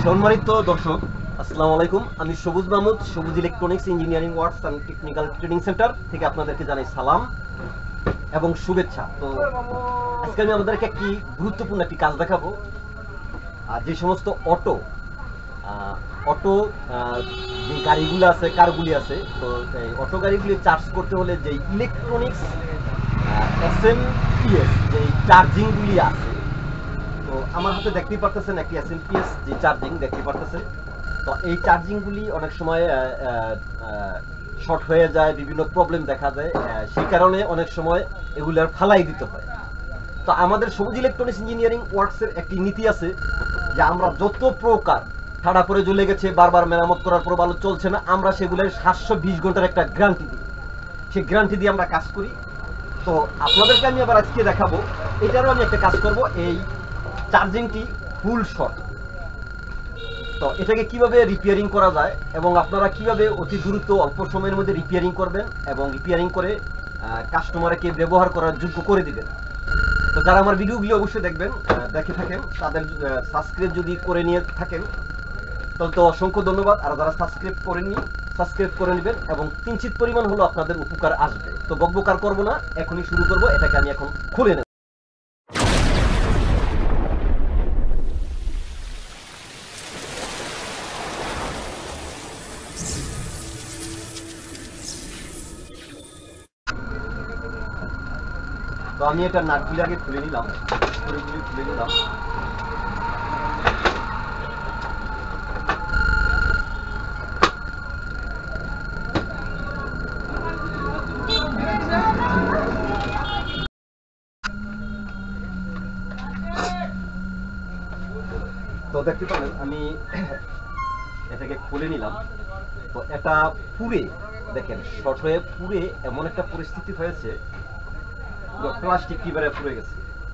সম্মানিত দর্শক, আসসালামু আলাইকুম। আমি Sabuj Mahmud, Sabuj electronics engineering works and technical training centre থেকে আপনাদেরকে জানাই সালাম এবং শুভেচ্ছা। তো আজকে আমি আপনাদেরকে একটি গুরুত্বপূর্ণ একটি কাজ দেখাবো। আর যে সমস্ত অটো যে গাড়িগুলো আছে, কারগুলি আছে, তো এই অটো গাড়িগুলি চার্জ করতে হলে যে ইলেকট্রনিক্স এসএমপিএস যে চার্জিংগুলি আছে, তো আমার হাতে দেখতেই পারতেছেন একটি এসএমপিএস যে চার্জিং দেখতে পারতেছেন। তো এই চার্জিংগুলি অনেক সময় শর্ট হয়ে যায়, বিভিন্ন প্রবলেম দেখা যায়, সেই কারণে অনেক সময় এগুলার ফালাই দিতে হয়। তো আমাদের সবুজ ইলেকট্রনিক্স ইঞ্জিনিয়ারিং ওয়ার্কসের একটি নীতি আছে যে আমরা যত প্রকার ঠাড়া পরে জ্বলে গেছে, বারবার মেরামত করার পর ভালো চলছে না, আমরা সেগুলোর 720 ঘন্টার একটা গ্যারান্টি দিই। সেই গ্যারান্টি দিয়ে আমরা কাজ করি। তো আপনাদেরকে আমি আবার আজকে দেখাবো, এটারও আমি একটা কাজ করব, এই চার্জিংটি ফুল শর্ট। তো এটাকে কিভাবে রিপেয়ারিং করা যায় এবং আপনারা কিভাবে অতি দ্রুত অল্প সময়ের মধ্যে রিপেয়ারিং করবেন এবং রিপেয়ারিং করে কাস্টমারকে ব্যবহার করার যোগ্য করে দিবেন। তো যারা আমার ভিডিওগুলি অবশ্যই দেখবেন, দেখে থাকেন, তাদের সাবস্ক্রাইব যদি করে নিয়ে থাকেন তাহলে তো অসংখ্য ধন্যবাদ। আর যারা সাবস্ক্রাইব করেননি, সাবস্ক্রাইব করে নেবেন এবং কিঞ্চিত পরিমাণ হলো আপনাদের উপকার আসবে। তো বকবকার করবো না, এখনই শুরু করব। এটাকে আমি এখন খুলে নেব। তো আমি এটা নাটগুলি আগে খুলে নিলাম, খুলে নিলাম। তো দেখতে পারেন আমি এটাকে খুলে নিলাম। তো এটা পুড়ে, দেখেন শর্ট হয়ে পুড়ে এমন একটা পরিস্থিতি হয়েছে, প্লাস্টিক কিভাবে পুড়ে গেছে।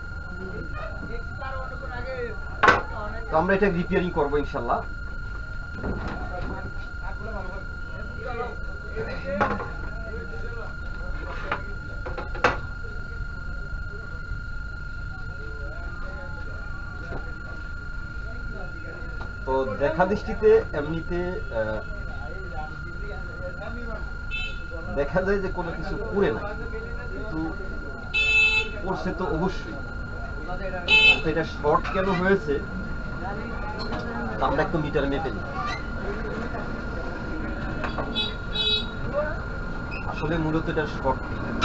তো আমরা এটা রিপেয়ারিং করবো ইনশাল্লাহ। তো দেখা দৃষ্টিতে এমনিতে দেখা যায় যে কোনো কিছু পুড়ে না, কিন্তু পড়ছে তো অবশ্যই। তো এটা শর্ট কেন হয়েছে আমরা একটু মিটার মেপে নিই। আসলে মূলত এটা শর্ট।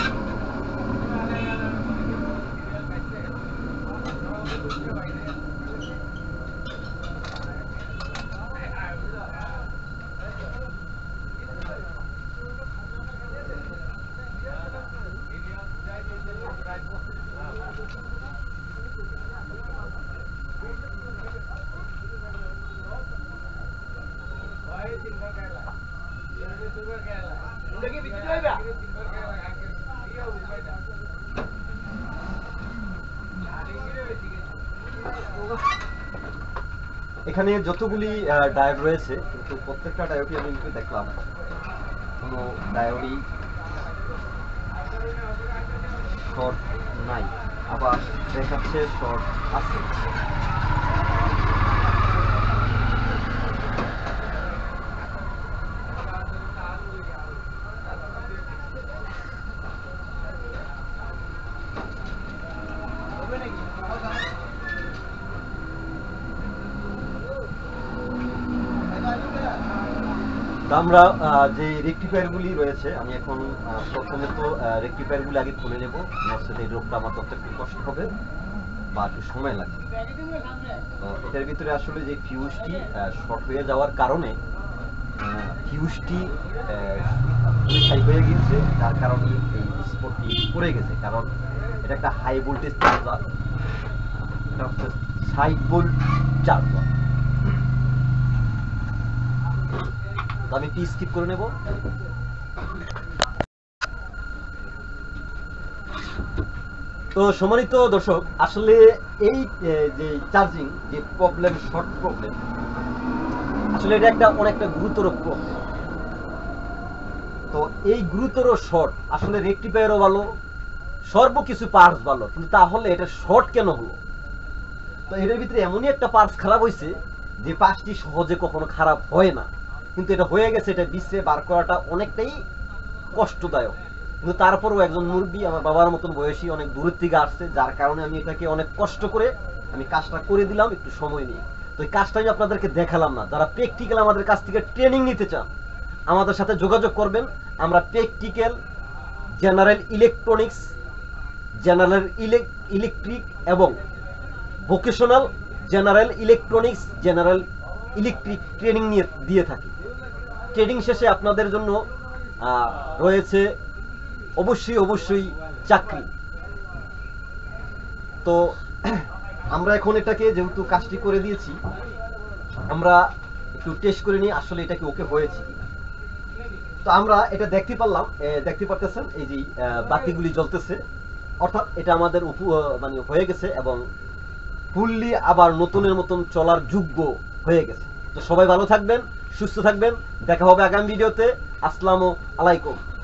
এখানে যতগুলি ডায়োড রয়েছে, কিন্তু প্রত্যেকটা ডায়োডই আমি দেখলাম কোনো ডায়োডই শর্ট নাই, আবার দেখাচ্ছে শর্ট আছে। আমরা যে রেকটিফায়ারগুলি রয়েছে, আমি এখন প্রথমে তো রেকটিফায়ারগুলি আগে খুলে নেব, নচেত এই রোগটা আমার করতে একটু কষ্ট হবে বা একটু সময় লাগবে। তো এটার ভিতরে আসলে যে ফিউজটি শর্ট হয়ে যাওয়ার কারণে ফিউজটি হাই হয়ে গিয়েছে, যার কারণে এই স্পটটি পড়ে গেছে। কারণ এটা একটা হাই ভোল্টেজ চার্জার, এটা হচ্ছে 60 ভোল্ট চার্জার। আমি একটু স্কিপ করে নেব। তো সম্মানিত দর্শক, আসলে এই যে চার্জিং যে প্রবলেম, শর্ট প্রবলেম, আসলে এটা একটা অনেকটা গুরুতর প্রবলেম। তো এই গুরুতর শর্ট আসলে রেকটিফায়ারও ভালো, সর্বকিছু পার্টস ভালো, কিন্তু তাহলে এটা শর্ট কেন হলো? তো এর ভিতরে এমনই একটা পার্টস খারাপ হয়েছে যে পাশটি সহজে কখনো খারাপ হয় না, কিন্তু এটা হয়ে গেছে, এটা বিশ্বে বার করাটা অনেকটাই কষ্টদায়ক। কিন্তু তারপরেও একজন মুরব্বী, আমার বাবার মতন বয়সী, অনেক দূরের থেকে আসছে, যার কারণে আমি এটাকে অনেক কষ্ট করে আমি কাজটা করে দিলাম একটু সময় নিয়ে। তো এই কাজটা আমি আপনাদেরকে দেখালাম না। যারা প্র্যাকটিক্যাল আমাদের কাছ থেকে ট্রেনিং নিতে চান, আমাদের সাথে যোগাযোগ করবেন। আমরা practical general electronics, general electric এবং vocational general electronics, general electric training নিয়ে দিয়ে থাকি। ট্রেনিং শেষে আপনাদের জন্য রয়েছে অবশ্যই চাকরি। তো আমরা এখন এটাকে যেহেতু কাজটি করে দিয়েছি, আমরা একটু টেস্ট করে নিই আসলে এটা কি ওকে হয়েছে কিনা। তো আমরা এটা দেখতে পারতেছেন এই যে বাতিগুলি জ্বলতেছে, অর্থাৎ এটা আমাদের মানে হয়ে গেছে এবং ফুললি আবার নতুনের মতন চলার যোগ্য হয়ে গেছে। তো সবাই ভালো থাকবেন, সুস্থ থাকবেন, দেখা হবে আগামী ভিডিওতে। আসসালামু আলাইকুম।